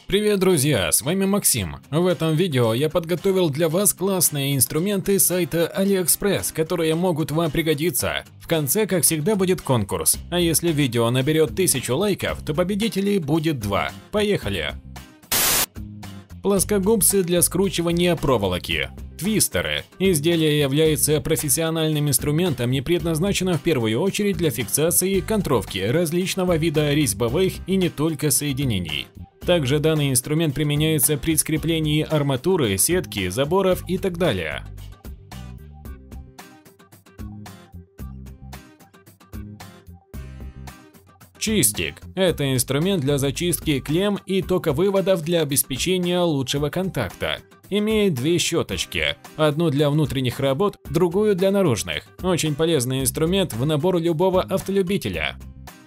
Привет, друзья, с вами Максим. В этом видео я подготовил для вас классные инструменты сайта AliExpress, которые могут вам пригодиться. В конце, как всегда, будет конкурс, а если видео наберет 1000 лайков, то победителей будет 2. Поехали! Плоскогубцы для скручивания проволоки. Твистеры. Изделие является профессиональным инструментом и предназначено в первую очередь для фиксации и контровки различного вида резьбовых и не только соединений. Также данный инструмент применяется при скреплении арматуры, сетки, заборов и так далее. Чистик – это инструмент для зачистки клемм и токовыводов для обеспечения лучшего контакта. Имеет две щеточки, одну для внутренних работ, другую для наружных. Очень полезный инструмент в набор любого автолюбителя.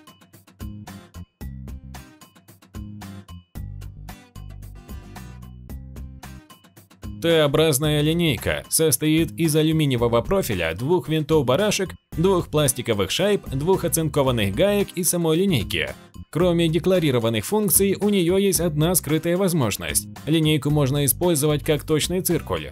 Т-образная линейка состоит из алюминиевого профиля, двух винтов-барашек, двух пластиковых шайб, двух оцинкованных гаек и самой линейки. Кроме декларированных функций, у нее есть одна скрытая возможность. Линейку можно использовать как точный циркуль.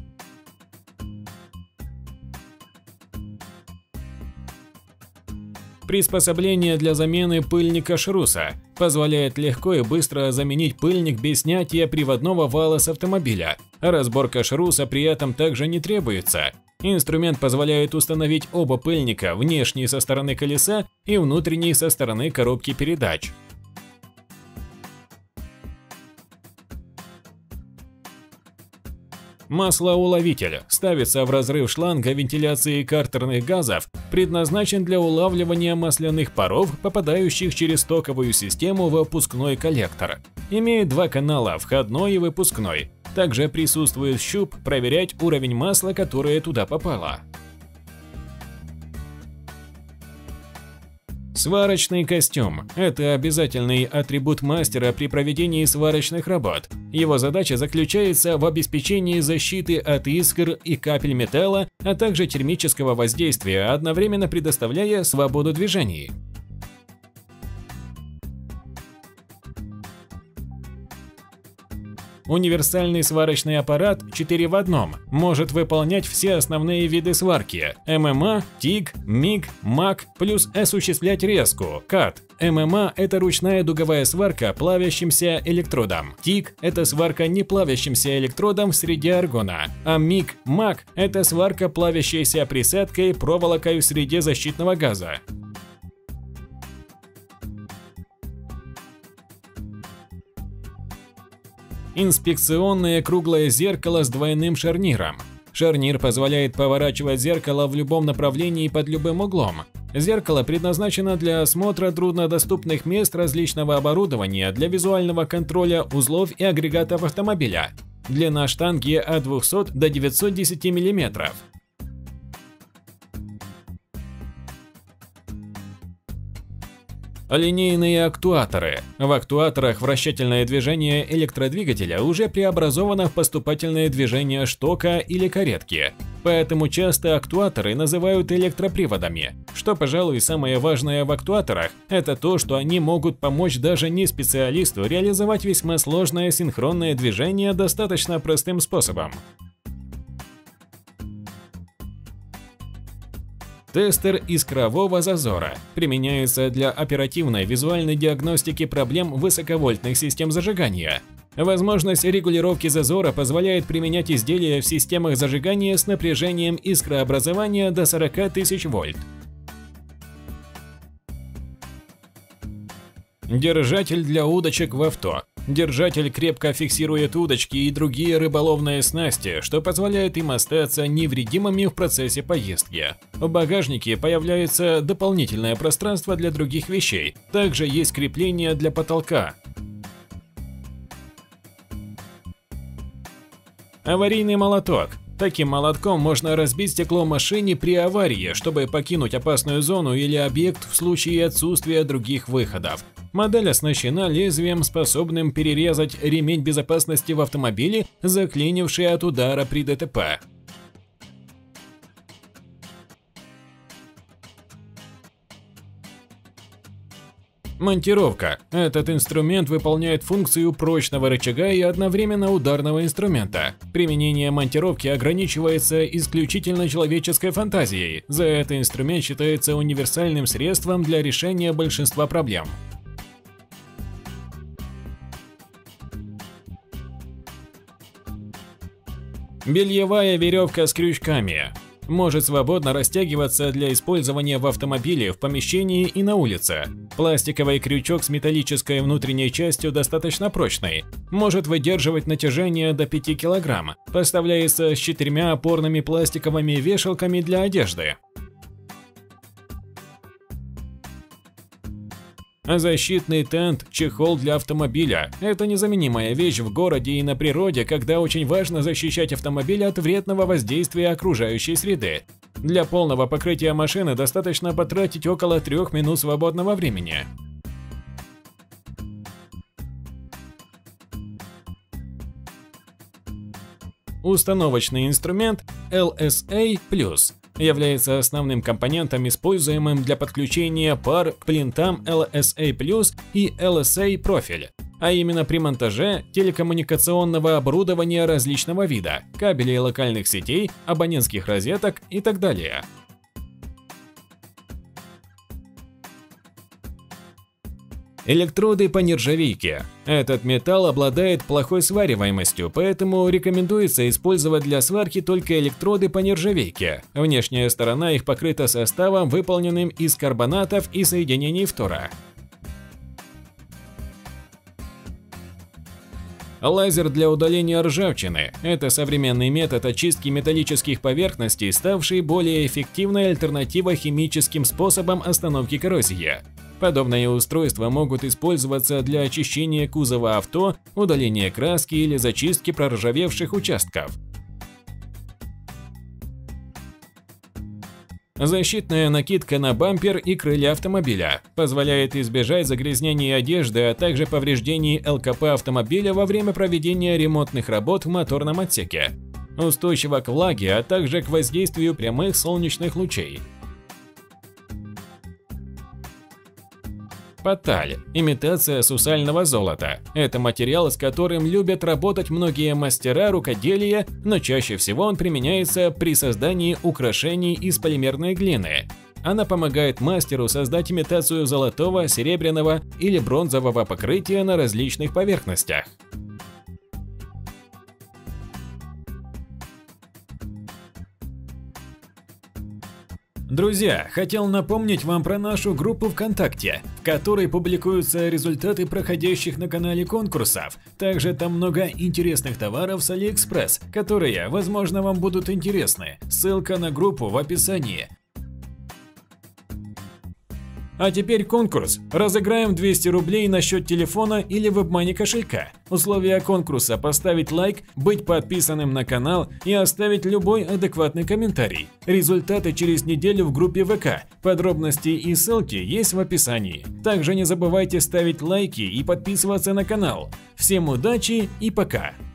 Приспособление для замены пыльника шруса позволяет легко и быстро заменить пыльник без снятия приводного вала с автомобиля. Разборка шруса при этом также не требуется. Инструмент позволяет установить оба пыльника, внешний со стороны колеса и внутренний со стороны коробки передач. Маслоуловитель ставится в разрыв шланга вентиляции картерных газов, предназначен для улавливания масляных паров, попадающих через токовую систему в выпускной коллектор. Имеет два канала – входной и выпускной. Также присутствует щуп проверять уровень масла, которое туда попало. Сварочный костюм – это обязательный атрибут мастера при проведении сварочных работ. Его задача заключается в обеспечении защиты от искр и капель металла, а также термического воздействия, одновременно предоставляя свободу движений. Универсальный сварочный аппарат 4 в 1 может выполнять все основные виды сварки – ММА, ТИГ, МИГ, МАГ, плюс осуществлять резку – КАТ. ММА – это ручная дуговая сварка плавящимся электродом. ТИГ – это сварка неплавящимся электродом в среде аргона. А МИГ, МАГ – это сварка плавящейся присадкой проволокой в среде защитного газа. Инспекционное круглое зеркало с двойным шарниром. Шарнир позволяет поворачивать зеркало в любом направлении под любым углом. Зеркало предназначено для осмотра труднодоступных мест различного оборудования для визуального контроля узлов и агрегатов автомобиля. Длина штанги от 200 до 910 мм. Линейные актуаторы. В актуаторах вращательное движение электродвигателя уже преобразовано в поступательное движение штока или каретки. Поэтому часто актуаторы называют электроприводами. Что, пожалуй, самое важное в актуаторах, это то, что они могут помочь даже не специалисту реализовать весьма сложное синхронное движение достаточно простым способом. Тестер искрового зазора применяется для оперативной визуальной диагностики проблем высоковольтных систем зажигания. Возможность регулировки зазора позволяет применять изделия в системах зажигания с напряжением искрообразования до 40 тысяч вольт. Держатель для удочек в авто. Держатель крепко фиксирует удочки и другие рыболовные снасти, что позволяет им остаться невредимыми в процессе поездки. В багажнике появляется дополнительное пространство для других вещей. Также есть крепление для потолка. Аварийный молоток. Таким молотком можно разбить стекло машине при аварии, чтобы покинуть опасную зону или объект в случае отсутствия других выходов. Модель оснащена лезвием, способным перерезать ремень безопасности в автомобиле, заклинивший от удара при ДТП. Монтировка. Этот инструмент выполняет функцию прочного рычага и одновременно ударного инструмента. Применение монтировки ограничивается исключительно человеческой фантазией. За это инструмент считается универсальным средством для решения большинства проблем. Бельевая веревка с крючками. Может свободно растягиваться для использования в автомобиле, в помещении и на улице. Пластиковый крючок с металлической внутренней частью достаточно прочный. Может выдерживать натяжение до 5 кг. Поставляется с 4 опорными пластиковыми вешалками для одежды. Защитный тент, чехол для автомобиля – это незаменимая вещь в городе и на природе, когда очень важно защищать автомобиль от вредного воздействия окружающей среды. Для полного покрытия машины достаточно потратить около 3 минут свободного времени. Установочный инструмент LSA+. Является основным компонентом, используемым для подключения пар к плинтам LSA+ и LSA профиль, а именно при монтаже телекоммуникационного оборудования различного вида, кабелей локальных сетей, абонентских розеток и так далее. Электроды по нержавейке. Этот металл обладает плохой свариваемостью, поэтому рекомендуется использовать для сварки только электроды по нержавейке. Внешняя сторона их покрыта составом, выполненным из карбонатов и соединений фтора. Лазер для удаления ржавчины – это современный метод очистки металлических поверхностей, ставший более эффективной альтернативой химическим способам остановки коррозии. Подобные устройства могут использоваться для очищения кузова авто, удаления краски или зачистки проржавевших участков. Защитная накидка на бампер и крылья автомобиля позволяет избежать загрязнения одежды, а также повреждений ЛКП автомобиля во время проведения ремонтных работ в моторном отсеке. Устойчива к влаге, а также к воздействию прямых солнечных лучей. Поталь – имитация сусального золота. Это материал, с которым любят работать многие мастера рукоделия, но чаще всего он применяется при создании украшений из полимерной глины. Она помогает мастеру создать имитацию золотого, серебряного или бронзового покрытия на различных поверхностях. Друзья, хотел напомнить вам про нашу группу ВКонтакте, в которой публикуются результаты проходящих на канале конкурсов. Также там много интересных товаров с Алиэкспресс, которые, возможно, вам будут интересны. Ссылка на группу в описании. А теперь конкурс. Разыграем 200 рублей на счет телефона или в WebMoney кошелька. Условия конкурса: поставить лайк, быть подписанным на канал и оставить любой адекватный комментарий. Результаты через неделю в группе ВК. Подробности и ссылки есть в описании. Также не забывайте ставить лайки и подписываться на канал. Всем удачи и пока!